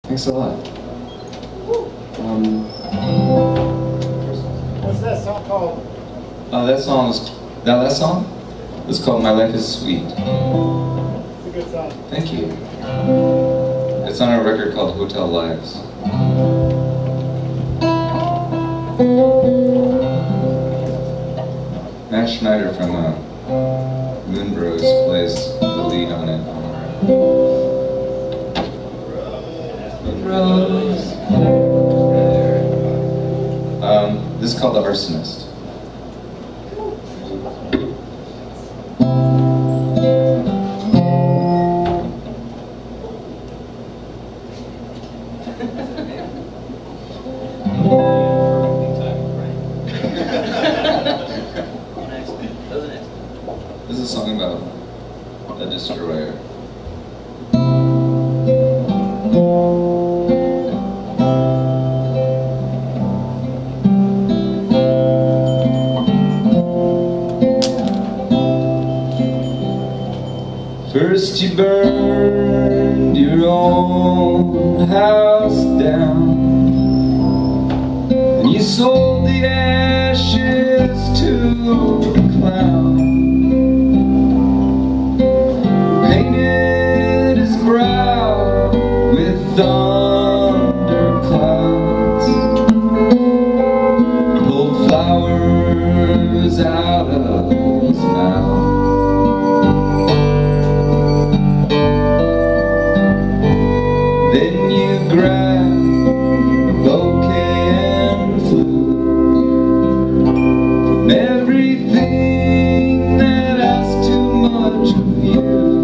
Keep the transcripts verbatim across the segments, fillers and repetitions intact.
Thanks a lot. Um, What's that song called? uh, that song was, that last song was called My Life is Sweet. It's a good song. Thank you. It's on a record called Hotel Lives. Matt Schneider from uh, Moon Bros plays the lead on it. Moon Bros. Um, this is called The Arsonist. This is a song about a destroyer. First you burned your own house down, and you sold the ashes to the clown. Painted his brow with thunder clouds, pulled flowers out of his mouth. Then you grabbed a bouquet and flew from everything that asked too much of you.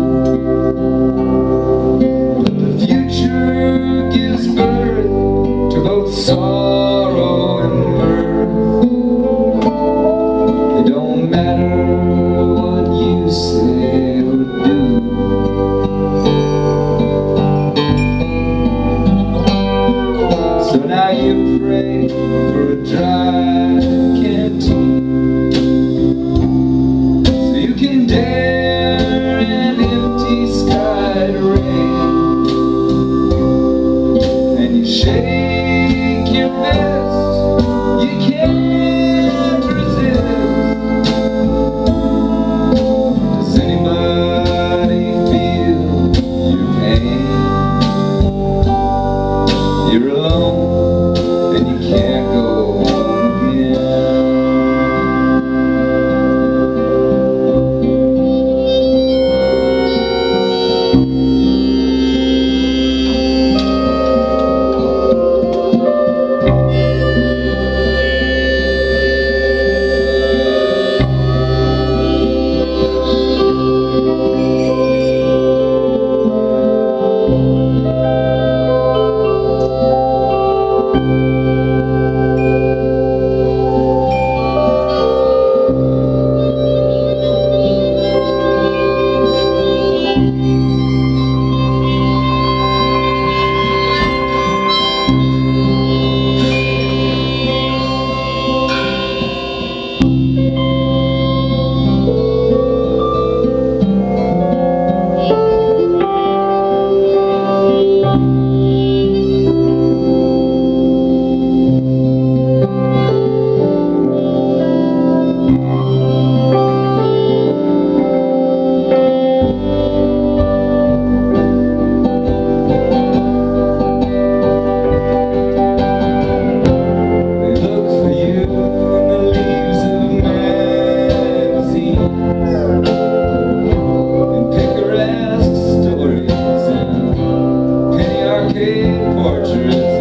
But the future gives birth to both sorrow and mirth. It don't matter what you say or do. So now you pray for a dry canteen, so you can dare an empty skied rain, and you shake your fist, you can't resist. Does anybody feel your pain? You're alone, and you can't go home again. Portraits